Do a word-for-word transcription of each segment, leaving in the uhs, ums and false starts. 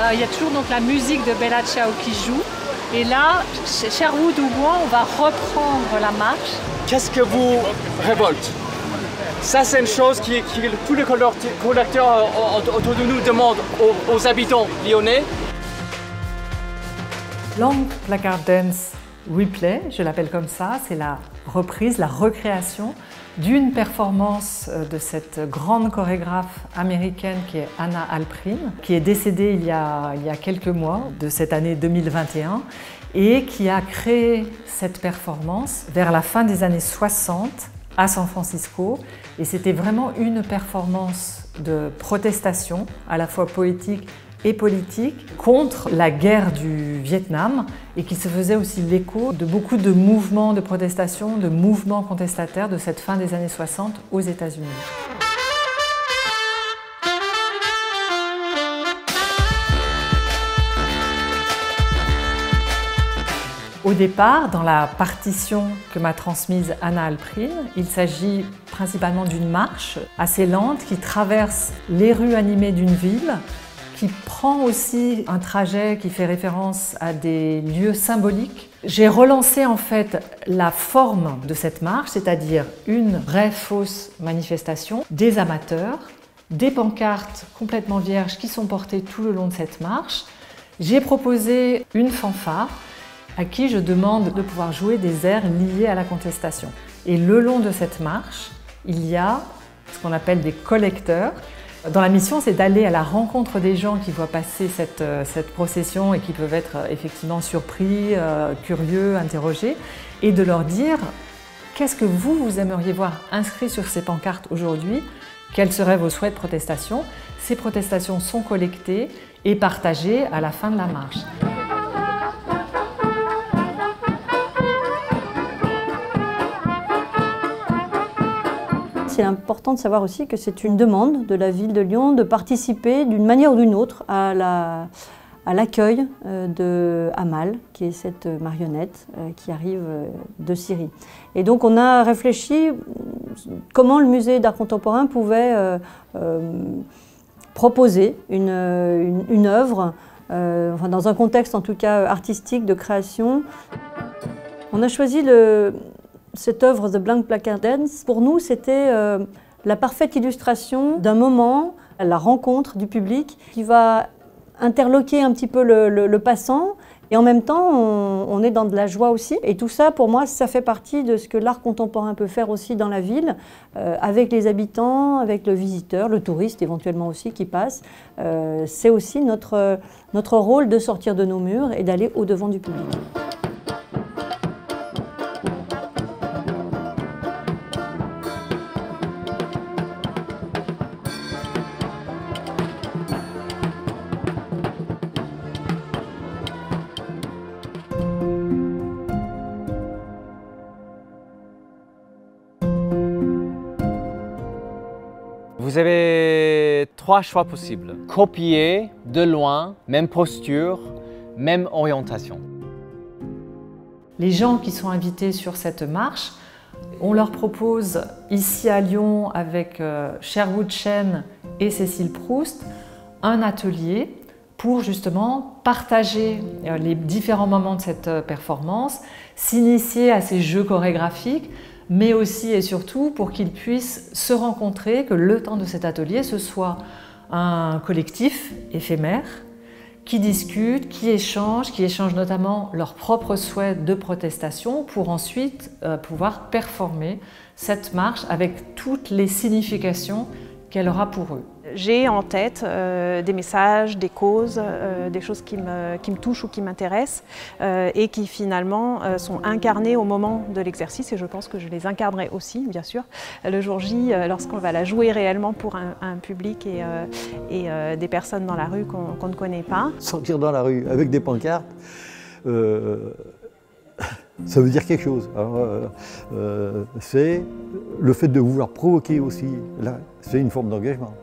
euh, il y a toujours donc la musique de Bella Ciao qui joue. Et là, chez Sherwood ou moi, on va reprendre la marche. Qu'est-ce que vous révolte? Ça, c'est une chose que tous les collecteurs autour de nous demandent aux, aux habitants lyonnais. Blank Placard Dance Replay, je l'appelle comme ça, c'est la reprise, la recréation d'une performance de cette grande chorégraphe américaine qui est Hannah Alprin, qui est décédée il y a, il y a quelques mois de cette année deux mille vingt et un et qui a créé cette performance vers la fin des années soixante à San Francisco. Et c'était vraiment une performance de protestation, à la fois poétique et politique, contre la guerre du Vietnam et qui se faisait aussi l'écho de beaucoup de mouvements de protestation, de mouvements contestataires de cette fin des années soixante aux États-Unis. Au départ, dans la partition que m'a transmise Hannah Alprin, il s'agit principalement d'une marche assez lente qui traverse les rues animées d'une ville, qui prend aussi un trajet qui fait référence à des lieux symboliques. J'ai relancé en fait la forme de cette marche, c'est-à-dire une vraie fausse manifestation, des amateurs, des pancartes complètement vierges qui sont portées tout le long de cette marche. J'ai proposé une fanfare à qui je demande de pouvoir jouer des airs liés à la contestation. Et le long de cette marche, il y a ce qu'on appelle des collecteurs. Dans la mission, c'est d'aller à la rencontre des gens qui voient passer cette, cette procession et qui peuvent être effectivement surpris, euh, curieux, interrogés, et de leur dire qu'est-ce que vous, vous aimeriez voir inscrit sur ces pancartes aujourd'hui, quels seraient vos souhaits de protestation. Ces protestations sont collectées et partagées à la fin de la marche. C'est important de savoir aussi que c'est une demande de la ville de Lyon de participer d'une manière ou d'une autre à la, à l'accueil de Amal, qui est cette marionnette qui arrive de Syrie. Et donc on a réfléchi comment le musée d'art contemporain pouvait euh, euh, proposer une, une, une œuvre, euh, enfin dans un contexte en tout cas artistique de création. On a choisi le Cette œuvre The Blank Placard Dance, pour nous, c'était euh, la parfaite illustration d'un moment, la rencontre du public qui va interloquer un petit peu le, le, le passant et en même temps, on, on est dans de la joie aussi. Et tout ça, pour moi, ça fait partie de ce que l'art contemporain peut faire aussi dans la ville, euh, avec les habitants, avec le visiteur, le touriste éventuellement aussi qui passe. Euh, c'est aussi notre, notre rôle de sortir de nos murs et d'aller au-devant du public. Vous avez trois choix possibles. Copier de loin, même posture, même orientation. Les gens qui sont invités sur cette marche, on leur propose ici à Lyon avec Sherwood Chen et Cécile Proust un atelier pour justement partager les différents moments de cette performance, s'initier à ces jeux chorégraphiques, mais aussi et surtout pour qu'ils puissent se rencontrer, que le temps de cet atelier, ce soit un collectif éphémère qui discute, qui échange, qui échange notamment leurs propres souhaits de protestation pour ensuite euh, pouvoir performer cette marche avec toutes les significations qu'elle aura pour eux. J'ai en tête euh, des messages, des causes, euh, des choses qui me, qui me touchent ou qui m'intéressent euh, et qui finalement euh, sont incarnées au moment de l'exercice et je pense que je les incarnerai aussi, bien sûr, le jour J euh, lorsqu'on va la jouer réellement pour un, un public et, euh, et euh, des personnes dans la rue qu'on qu'on ne connaît pas. Sortir dans la rue avec des pancartes, euh, ça veut dire quelque chose. Euh, euh, c'est le fait de vouloir provoquer aussi, là, c'est une forme d'engagement.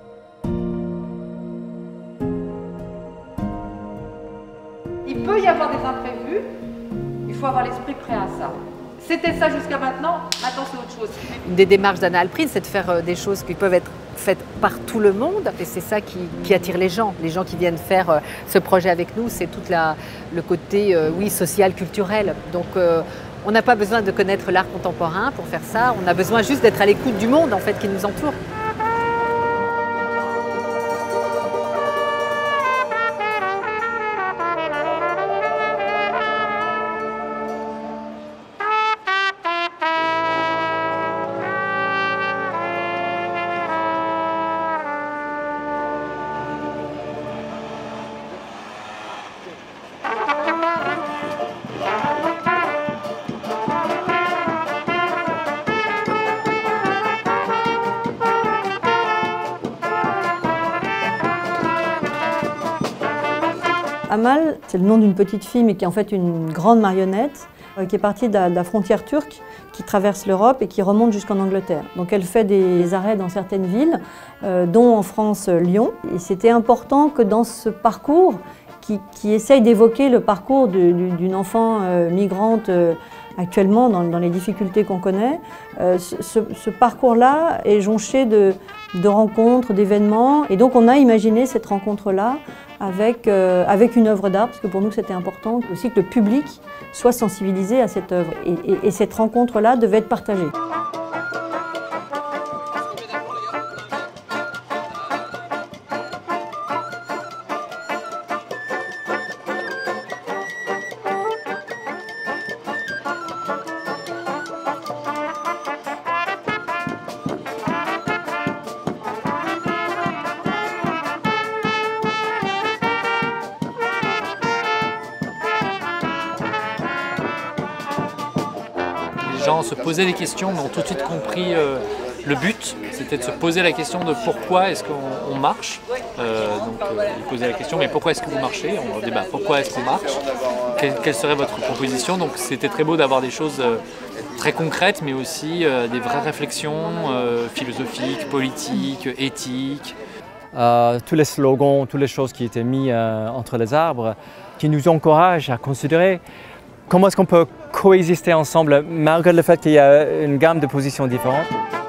Il peut y avoir des imprévus, il faut avoir l'esprit prêt à ça. C'était ça jusqu'à maintenant, maintenant c'est autre chose. Une des démarches d'Hannah Alprin, c'est de faire des choses qui peuvent être faite par tout le monde et c'est ça qui, qui attire les gens. Les gens qui viennent faire euh, ce projet avec nous, c'est tout le côté euh, oui, social, culturel. Donc euh, on n'a pas besoin de connaître l'art contemporain pour faire ça, on a besoin juste d'être à l'écoute du monde en fait, qui nous entoure. Amal, c'est le nom d'une petite fille, mais qui est en fait une grande marionnette, euh, qui est partie de la, de la frontière turque, qui traverse l'Europe et qui remonte jusqu'en Angleterre. Donc elle fait des arrêts dans certaines villes, euh, dont en France Lyon. Et c'était important que dans ce parcours, qui, qui essaye d'évoquer le parcours d'une enfant euh, migrante euh, actuellement dans, dans les difficultés qu'on connaît, euh, ce, ce parcours-là est jonché de, de rencontres, d'événements. Et donc on a imaginé cette rencontre-là avec, euh, avec une œuvre d'art, parce que pour nous c'était important aussi que le public soit sensibilisé à cette œuvre. Et, et, et cette rencontre-là devait être partagée. Les gens se posaient des questions, mais ont tout de suite compris euh, le but. C'était de se poser la question de pourquoi est-ce qu'on marche. Euh, donc euh, ils posaient la question, mais pourquoi est-ce que vous marchez? On leur dit bah, pourquoi est-ce qu'on marche? Quelle, quelle serait votre proposition? Donc c'était très beau d'avoir des choses euh, très concrètes, mais aussi euh, des vraies réflexions euh, philosophiques, politiques, éthiques. Euh, tous les slogans, toutes les choses qui étaient mises euh, entre les arbres, qui nous encouragent à considérer comment est-ce qu'on peut coexister ensemble malgré le fait qu'il y a une gamme de positions différentes.